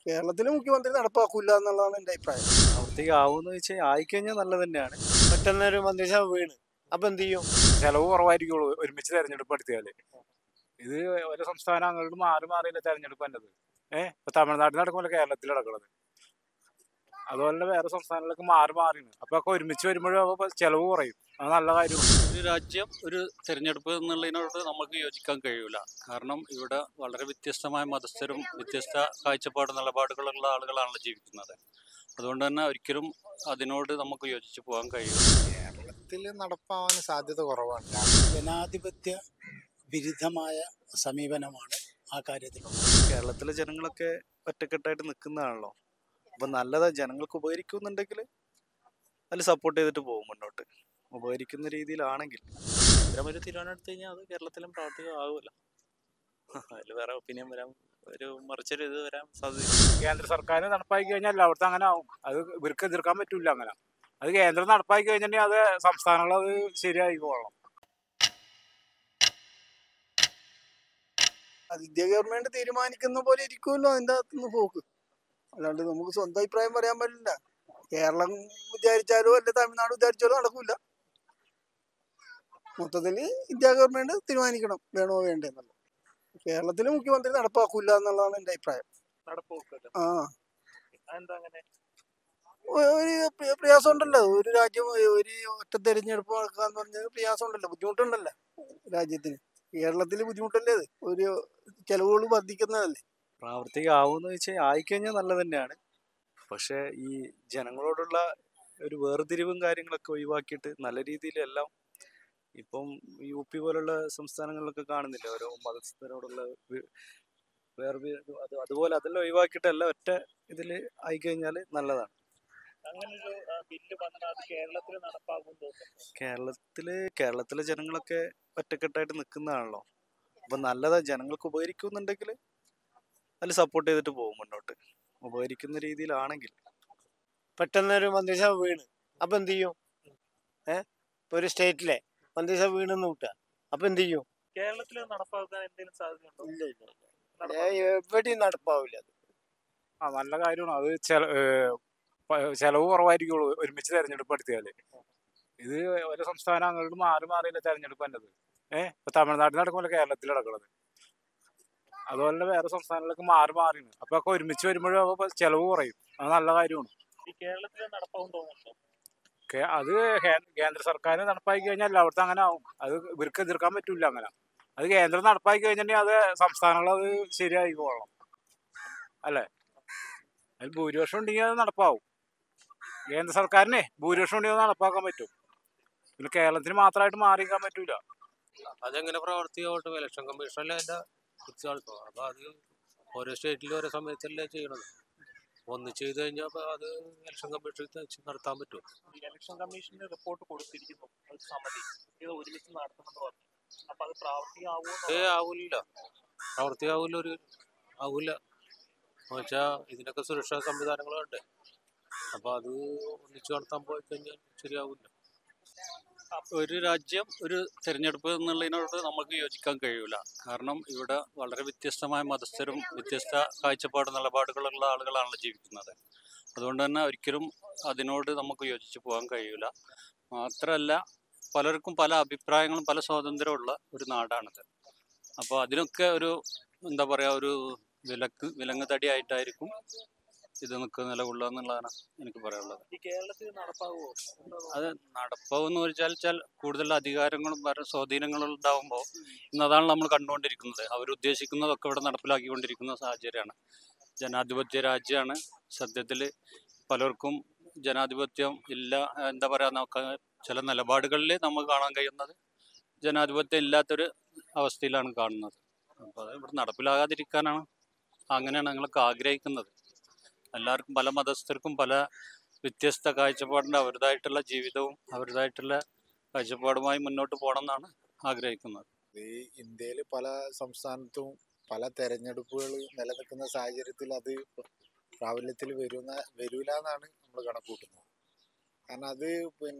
കേരളത്തിലെ മുഖ്യമന്ത്രി നടപ്പാക്കൂല എന്നുള്ളതാണ് എൻ്റെ അഭിപ്രായം. പ്രാവർത്തികമാവുമെന്ന് വെച്ചാൽ ആയിക്കഴിഞ്ഞാൽ നല്ലത് തന്നെയാണ്. പെട്ടെന്നൊരു മന്ത്രിസഭ വീണ് അപ്പൊ എന്ത് ചെയ്യും? ചെലവ് കുറവായിരിക്കുള്ളൂ ഒരുമിച്ച് തെരഞ്ഞെടുപ്പ് നടത്തിയാല്. ഇത് ഓരോ സംസ്ഥാനം അങ്ങോട്ട് മാറി മാറിയല്ലേ തെരഞ്ഞെടുപ്പ് വന്നത്. ഇപ്പൊ തമിഴ്നാട്ടിൽ നടക്കുമല്ലോ കേരളത്തിൽ നടക്കുന്നത്. അതുപോലെ വേറെ സംസ്ഥാനങ്ങളിലൊക്കെ മാറി മാറിയാണ്. അപ്പൊ ഒക്കെ ഒരുമിച്ച് വരുമ്പോഴും ചെലവ് കുറയും. അത് നല്ല കാര്യമാണ്. ഒരു രാജ്യം ഒരു തിരഞ്ഞെടുപ്പ് എന്നുള്ളതിനോട് നമുക്ക് യോജിക്കാൻ കഴിയൂല. കാരണം ഇവിടെ വളരെ വ്യത്യസ്തമായ മതസ്ഥരും വ്യത്യസ്ത കാഴ്ചപ്പാട് നിലപാടുകളുള്ള ആളുകളാണല്ലോ ജീവിക്കുന്നത്. അതുകൊണ്ട് തന്നെ ഒരിക്കലും അതിനോട് നമുക്ക് യോജിച്ച് പോകാൻ കഴിയില്ല. കേരളത്തിൽ നടപ്പാവാൻ സാധ്യത കുറവാണ്. ജനാധിപത്യ വിരുദ്ധമായ സമീപനമാണ് ആ കാര്യത്തിലുള്ളത്. കേരളത്തിലെ ജനങ്ങളൊക്കെ ഒറ്റക്കെട്ടായിട്ട് നിൽക്കുന്നതാണല്ലോ. അപ്പം നല്ലതാ, ജനങ്ങൾക്ക് ഉപകരിക്കുന്നുണ്ടെങ്കിൽ അതിൽ സപ്പോർട്ട് ചെയ്തിട്ട് പോകും മുന്നോട്ട്. ഉപകരിക്കുന്ന രീതിയിലാണെങ്കിൽ ഇത്തരം ഒരു തീരുമാനം എടുത്തു കഴിഞ്ഞാൽ അത് കേരളത്തിലും പ്രാവർത്തികമാകില്ല. അതിൽ വേറെ ഒപ്പീനിയൻ വരാൻ, ഒരു മറിച്ചൊരു ഇത് വരാൻ സാധ്യത. കേന്ദ്ര സർക്കാർ നടപ്പാക്കി കഴിഞ്ഞാൽ എല്ലായിടത്തും അങ്ങനെ ആവും. അത് ഇവർക്ക് എതിർക്കാൻ പറ്റൂല. അങ്ങനെ അത് കേന്ദ്രം നടപ്പാക്കി കഴിഞ്ഞിട്ടുണ്ടെങ്കിൽ അത് സംസ്ഥാനങ്ങൾ അത് ശരിയായിക്കോളണം. അത് ഇന്ത്യ ഗവൺമെന്റ് തീരുമാനിക്കുന്ന പോലെ ഇരിക്കുമല്ലോ അതിൻ്റെ അകത്തുനിന്ന് പോക്ക്. അല്ലാണ്ട് നമുക്ക് സ്വന്തം അഭിപ്രായം പറയാൻ പറ്റില്ല. കേരളം വിചാരിച്ചാലോ അല്ലെ തമിഴ്നാട് വിചാരിച്ചാലോ നടക്കൂല. മൊത്തത്തിൽ ഇന്ത്യ ഗവൺമെന്റ് തീരുമാനിക്കണം വേണോ വേണ്ടേ എന്നുള്ളത്. കേരളത്തിലെ മുഖ്യമന്ത്രി നടപ്പാക്കൂല എന്നുള്ളതാണ് എൻ്റെ അഭിപ്രായം. ആ ഒരു പ്രയാസം ഉണ്ടല്ലോ. ഒരു രാജ്യം ഒരു ഒറ്റ തെരഞ്ഞെടുപ്പ് നടക്കാന്ന് പറഞ്ഞാൽ പ്രയാസം ഉണ്ടല്ലോ, ബുദ്ധിമുട്ടുണ്ടല്ലോ രാജ്യത്തിന്. കേരളത്തിൽ ബുദ്ധിമുട്ടല്ലേ അത്? ഒരു ചെലവുകൾ വർദ്ധിക്കുന്നതല്ലേ. പ്രാവർത്തികമാവുമെന്ന് വെച്ചാൽ ആയിക്കഴിഞ്ഞാൽ നല്ലത് തന്നെയാണ്. പക്ഷേ ഈ ജനങ്ങളോടുള്ള ഒരു വേർതിരിവും കാര്യങ്ങളൊക്കെ ഒഴിവാക്കിയിട്ട് നല്ല രീതിയിലെല്ലാം ഇപ്പം UP പോലുള്ള സംസ്ഥാനങ്ങളിലൊക്കെ കാണുന്നില്ല ഓരോ മതസ്ഥരോടുള്ള അതുപോലെ അതെല്ലാം ഒഴിവാക്കിയിട്ട് എല്ലാം ഒറ്റ ഇതിൽ ആയിക്കഴിഞ്ഞാൽ നല്ലതാണ്. കേരളത്തിലെ ജനങ്ങളൊക്കെ ഒറ്റക്കെട്ടായിട്ട് നിൽക്കുന്നതാണല്ലോ. അപ്പം നല്ലതാ, ജനങ്ങൾക്ക് ഉപകരിക്കുന്നുണ്ടെങ്കിൽ അതിൽ സപ്പോർട്ട് ചെയ്തിട്ട് പോകും മുന്നോട്ട്. ഉപകരിക്കുന്ന രീതിയിലാണെങ്കിൽ. പെട്ടെന്നൊരു മന്ത്രിസഭ വീണ് അപ്പൊ എന്ത് ചെയ്യും? ഇപ്പൊ ഒരു സ്റ്റേറ്റിലെ മന്ത്രിസഭ വീണെന്ന് കൂട്ടുക, അപ്പൊ എന്ത് ചെയ്യും? കേരളത്തിൽ നടപ്പാക്കാൻ എന്തെങ്കിലും സാധ്യതയുണ്ടോ? ഇല്ല, എവിടെയും നടപ്പാവില്ല. ആ നല്ല കാര്യമാണ്. അത് ചെലവ് കുറവായിരിക്കുള്ളൂ ഒരുമിച്ച് തെരഞ്ഞെടുപ്പ് നടത്തിയാല്. ഇത് ഓരോ സംസ്ഥാനം അങ്ങോട്ട് മാറി മാറിയല്ലേ തെരഞ്ഞെടുപ്പ് വന്നത്. ഇപ്പൊ തമിഴ്നാട്ടിൽ നടക്കുമല്ലോ കേരളത്തിൽ നടക്കുന്നത്. അതുപോലെ വേറെ സംസ്ഥാനങ്ങളിലൊക്കെ മാറി മാറിയാണ്. അപ്പൊ ഒക്കെ ഒരുമിച്ച് വരുമ്പോഴും ചെലവ് കുറയും. അത് നല്ല കാര്യമാണ്. കേരളത്തിൽ നടപ്പാവും തോന്നുന്നുണ്ടോ? അത് കേന്ദ്ര സർക്കാർ നടപ്പാക്കി കഴിഞ്ഞാൽ എല്ലായിടത്തും അങ്ങനെ ആവും. അത് ഇവർക്ക് എതിർക്കാൻ പറ്റൂല. അങ്ങനെ അത് കേന്ദ്രം നടപ്പാക്കി കഴിഞ്ഞിട്ടുണ്ടെങ്കിൽ അത് സംസ്ഥാനങ്ങൾ അത് ശരിയായിക്കോളണം അല്ലേ. അതിൽ ഭൂരിപക്ഷം ഉണ്ടെങ്കിൽ അത് നടപ്പാവും. കേന്ദ്ര സർക്കാരിനെ ഭൂരിപക്ഷം ഉണ്ടെങ്കിൽ അത് നടപ്പാക്കാൻ പറ്റും. പിന്നെ കേരളത്തിന് മാത്രമായിട്ട് മാറിക്കാൻ പറ്റൂല. അതെങ്ങനെ പ്രവർത്തിയാവട്ടെ? ഇലക്ഷൻ കമ്മീഷനല്ലേ അതിന്റെ കുറിച്ചാൾക്കോ. അപ്പൊ അത് ഓരോ സ്റ്റേറ്റിലും ഓരോ സമയത്തല്ലേ ചെയ്യണത്. ഒന്ന് ചെയ്ത് കഴിഞ്ഞാൽ അത് ഇലക്ഷൻ കമ്മീഷൻ നടത്താൻ പറ്റുമോ? ഇലക്ഷൻ കമ്മീഷന് റിപ്പോർട്ട് കൊടുത്തിരിക്കുന്നു, ഒരു സമിതി ഇത് ഒരുമിച്ച് നടത്തണമെന്ന് പറഞ്ഞു. അപ്പൊ അത് പ്രാവർത്തികമാവുമോ? ആവൂല, പ്രവർത്തിയാവൂല. ആവൂല എന്ന് വെച്ചാൽ ഇതിനൊക്കെ സുരക്ഷാ സംവിധാനങ്ങളുണ്ട്. അപ്പൊ അത് ഒന്നിച്ചു നടത്താൻ പോയി കഴിഞ്ഞാൽ ശരിയാവില്ല. ഒരു രാജ്യം ഒരു തിരഞ്ഞെടുപ്പ് എന്നുള്ളതിനോട് നമുക്ക് യോജിക്കാൻ കഴിയൂല. കാരണം ഇവിടെ വളരെ വ്യത്യസ്തമായ മതസ്ഥരും വ്യത്യസ്ത കാഴ്ചപ്പാട് നിലപാടുകളുള്ള ആളുകളാണല്ലോ ജീവിക്കുന്നത്. അതുകൊണ്ട് തന്നെ ഒരിക്കലും അതിനോട് നമുക്ക് യോജിച്ച് പോകാൻ കഴിയൂല. മാത്രമല്ല, പലർക്കും പല അഭിപ്രായങ്ങളും പല സ്വാതന്ത്ര്യമുള്ള ഒരു നാടാണിത്. അപ്പോൾ അതിനൊക്കെ ഒരു എന്താ പറയുക, ഒരു വിലങ്ങുതടിയായിട്ടായിരിക്കും ഇത് നിലകൊള്ളുക എന്നുള്ളതാണ് എനിക്ക് പറയാനുള്ളത്. ഈ കേരളത്തിൽ നടപ്പാവുമോ? അത് നടപ്പാവെന്ന് വെച്ചാൽ കൂടുതൽ അധികാരങ്ങളും സ്വാധീനങ്ങളും ഉണ്ടാകുമ്പോൾ ഇന്നതാണ് നമ്മൾ കണ്ടുകൊണ്ടിരിക്കുന്നത്. അവരുദ്ദേശിക്കുന്നതൊക്കെ ഇവിടെ നടപ്പിലാക്കിക്കൊണ്ടിരിക്കുന്ന സാഹചര്യമാണ്. ജനാധിപത്യ രാജ്യമാണ്. സത്യത്തിൽ പലർക്കും ജനാധിപത്യം ഇല്ല, എന്താ പറയുക, ചില നിലപാടുകളിൽ നമുക്ക് കാണാൻ കഴിയുന്നത് ജനാധിപത്യം ഇല്ലാത്തൊരു അവസ്ഥയിലാണ് കാണുന്നത്. അപ്പോൾ അത് ഇവിടെ നടപ്പിലാകാതിരിക്കാനാണ്, അങ്ങനെയാണ് ഞങ്ങളൊക്കെ ആഗ്രഹിക്കുന്നത്. എല്ലാവർക്കും, പല മതസ്ഥർക്കും പല വ്യത്യസ്ത കാഴ്ചപ്പാടിൻ്റെ അവരുടേതായിട്ടുള്ള ജീവിതവും അവരുടേതായിട്ടുള്ള കാഴ്ചപ്പാടുമായി മുന്നോട്ട് പോകണം എന്നാണ് ആഗ്രഹിക്കുന്നത്. ഈ ഇന്ത്യയിൽ പല സംസ്ഥാനത്തും പല തെരഞ്ഞെടുപ്പുകൾ നിലനിൽക്കുന്ന സാഹചര്യത്തിൽ അത് പ്രാബല്യത്തിൽ വരൂല എന്നാണ് നമ്മൾ കണക്കൂട്ടുന്നത്. കാരണം അത്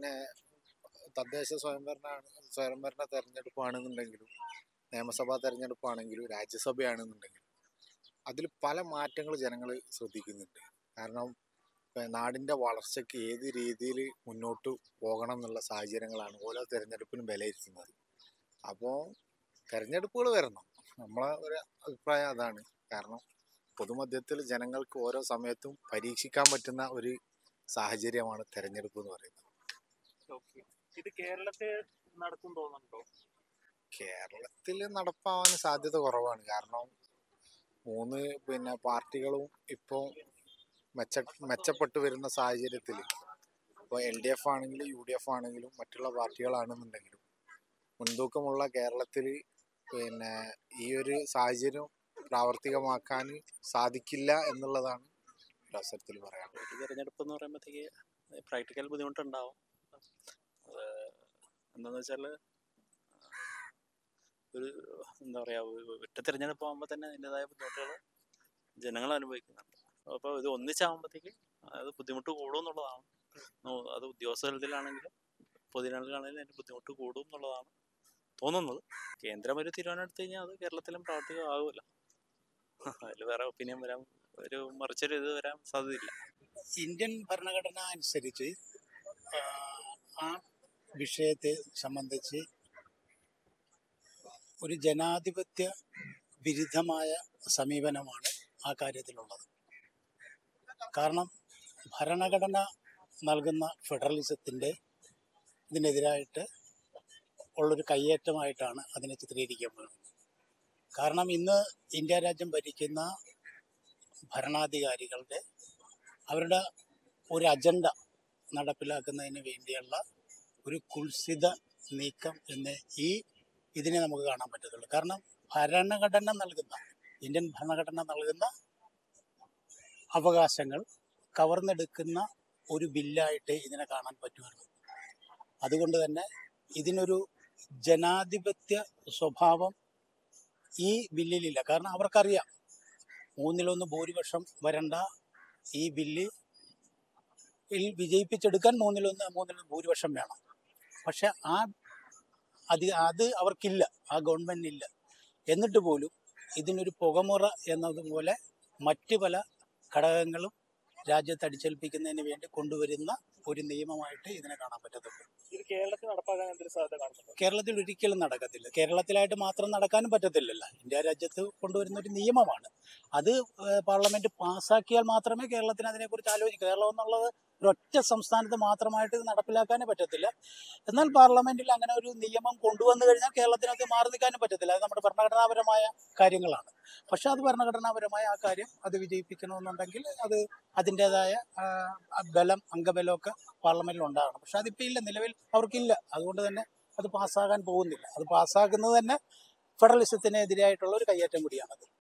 തദ്ദേശ സ്വയംഭരണ തെരഞ്ഞെടുപ്പാണെന്നുണ്ടെങ്കിലും നിയമസഭാ തെരഞ്ഞെടുപ്പാണെങ്കിലും രാജ്യസഭയാണെന്നുണ്ടെങ്കിലും അതിൽ പല മാറ്റങ്ങൾ ജനങ്ങൾ ശ്രദ്ധിക്കുന്നുണ്ട്. കാരണം നാടിൻ്റെ വളർച്ചയ്ക്ക് ഏത് രീതിയിൽ മുന്നോട്ട് പോകണം എന്നുള്ള സാഹചര്യങ്ങളാണ് ഓരോ തിരഞ്ഞെടുപ്പിനും വിലയിരുത്തുന്നത്. അപ്പോൾ തിരഞ്ഞെടുപ്പുകൾ വരണം, നമ്മളെ ഒരു അഭിപ്രായം അതാണ്. കാരണം പൊതുമധ്യത്തിൽ ജനങ്ങൾക്ക് ഓരോ സമയത്തും പരീക്ഷിക്കാൻ പറ്റുന്ന ഒരു സാഹചര്യമാണ് തെരഞ്ഞെടുപ്പ് എന്ന് പറയുന്നത്. ഇത് കേരളത്തിൽ നടക്കും തോന്നുന്നുണ്ടോ? കേരളത്തിൽ നടപ്പാവാൻ സാധ്യത കുറവാണ്. കാരണം മൂന്ന് പാർട്ടികളും ഇപ്പോൾ മെച്ചപ്പെട്ടു വരുന്ന സാഹചര്യത്തിൽ ഇപ്പോൾ LDF ആണെങ്കിലും UDF ആണെങ്കിലും മറ്റുള്ള പാർട്ടികളാണെന്നുണ്ടെങ്കിലും മുൻതൂക്കമുള്ള കേരളത്തിൽ ഈ ഒരു സാഹചര്യം പ്രാവർത്തികമാക്കാൻ സാധിക്കില്ല എന്നുള്ളതാണ് ഒരു അവസരത്തിൽ പറയാനുള്ളത്. ഒരു തിരഞ്ഞെടുപ്പ് എന്ന് പറയുമ്പോഴത്തേക്ക് പ്രാക്ടിക്കൽ ബുദ്ധിമുട്ടുണ്ടാവും. എന്താണെന്ന് വെച്ചാൽ ഒരു എന്താ പറയുക, ഒറ്റ തിരഞ്ഞെടുപ്പ് ആകുമ്പോൾ തന്നെ അതിൻ്റെതായ ബുദ്ധിമുട്ടുകൾ ജനങ്ങൾ അനുഭവിക്കുന്നുണ്ട്. അപ്പോൾ ഇത് ഒന്നിച്ചാകുമ്പോഴത്തേക്ക് അത് ബുദ്ധിമുട്ട് കൂടും എന്നുള്ളതാണ്. അത് ഉദ്യോഗസ്ഥതലത്തിലാണെങ്കിലും പൊതുജനങ്ങളിലാണെങ്കിലും അതിൻ്റെ ബുദ്ധിമുട്ട് കൂടും എന്നുള്ളതാണ് തോന്നുന്നത്. കേന്ദ്രം ഒരു തീരുമാനം എടുത്തു കഴിഞ്ഞാൽ അത് കേരളത്തിലും പ്രാവർത്തികമാകുമല്ലോ. അതിൽ വേറെ ഒപ്പീനിയൻ വരാൻ മറിച്ചൊരു ഇത് വരാൻ സാധ്യതയില്ല. ഇന്ത്യൻ ഭരണഘടന അനുസരിച്ച് ആ വിഷയത്തെ സംബന്ധിച്ച് ഒരു ജനാധിപത്യ വിരുദ്ധമായ സമീപനമാണ് ആ കാര്യത്തിലുള്ളത്. കാരണം ഭരണഘടന നൽകുന്ന ഫെഡറലിസത്തിൻ്റെ ഇതിനെതിരായിട്ട് ഉള്ളൊരു കയ്യേറ്റമായിട്ടാണ് അതിനെ ചിത്രീകരിക്കപ്പെടുന്നത്. കാരണം ഇന്ന് ഇന്ത്യ രാജ്യം ഭരിക്കുന്ന ഭരണാധികാരികളുടെ അവരുടെ ഒരു അജണ്ട നടപ്പിലാക്കുന്നതിന് വേണ്ടിയുള്ള ഒരു കുൽസിത നീക്കം എന്ന് ഇതിനെ നമുക്ക് കാണാൻ പറ്റത്തുള്ളൂ. കാരണം ഇന്ത്യൻ ഭരണഘടന നൽകുന്ന അവകാശങ്ങൾ കവർന്നെടുക്കുന്ന ഒരു ബില്ലായിട്ട് ഇതിനെ കാണാൻ പറ്റുമായിരുന്നു. അതുകൊണ്ട് തന്നെ ഇതിനൊരു ജനാധിപത്യ സ്വഭാവം ഈ ബില്ലിലില്ല. കാരണം അവർക്കറിയാം 1/3 ഭൂരിപക്ഷം വരേണ്ട ഈ ബില്ലിൽ വിജയിപ്പിച്ചെടുക്കാൻ 1/3 ഭൂരിപക്ഷം വേണം. പക്ഷെ അത് അവർക്കില്ല, ആ ഗവൺമെൻറ്റിനില്ല. എന്നിട്ട് പോലും ഇതിനൊരു പുകമുറ എന്നതുപോലെ മറ്റ് പല ഘടകങ്ങളും രാജ്യത്ത് അടിച്ചേൽപ്പിക്കുന്നതിന് വേണ്ടി കൊണ്ടുവരുന്ന ഒരു നിയമമായിട്ട് ഇതിനെ കാണാൻ പറ്റത്തുള്ളൂ. ഇത് കേരളത്തിൽ നടപ്പാക്കാൻ എന്തൊരു സാധ്യത കാണുന്നുണ്ടോ? കേരളത്തിൽ ഒരിക്കലും നടക്കത്തില്ല. കേരളത്തിലായിട്ട് മാത്രം നടക്കാനും പറ്റത്തില്ലല്ലോ. ഇന്ത്യ രാജ്യത്ത് കൊണ്ടുവരുന്ന ഒരു നിയമമാണ്. അത് പാർലമെന്റ് പാസ്സാക്കിയാൽ മാത്രമേ കേരളത്തിന് അതിനെക്കുറിച്ച് ആലോചിക്കൂ. കേരളം എന്നുള്ളത് ഒരൊറ്റ സംസ്ഥാനത്ത് മാത്രമായിട്ട് ഇത് നടപ്പിലാക്കാനേ പറ്റത്തില്ല. എന്നാൽ പാർലമെന്റിൽ അങ്ങനെ ഒരു നിയമം കൊണ്ടുവന്നു കഴിഞ്ഞാൽ കേരളത്തിനകത്ത് മാറി നിൽക്കാനും പറ്റത്തില്ല. അത് നമ്മുടെ ഭരണഘടനാപരമായ കാര്യങ്ങളാണ്. പക്ഷെ അത് ഭരണഘടനാപരമായ ആ കാര്യം അത് വിജയിപ്പിക്കണമെന്നുണ്ടെങ്കിൽ അത് അതിൻ്റെതായ അംഗബലമൊക്കെ പാർലമെന്റിൽ ഉണ്ടാകണം. പക്ഷെ അതിപ്പോൾ ഇല്ല, നിലവിൽ അവർക്കില്ല. അതുകൊണ്ട് തന്നെ അത് പാസ്സാകാൻ പോകുന്നില്ല. അത് പാസ്സാക്കുന്നത് തന്നെ ഫെഡറലിസത്തിനെതിരായിട്ടുള്ള ഒരു കയ്യേറ്റം കൂടിയാണത്.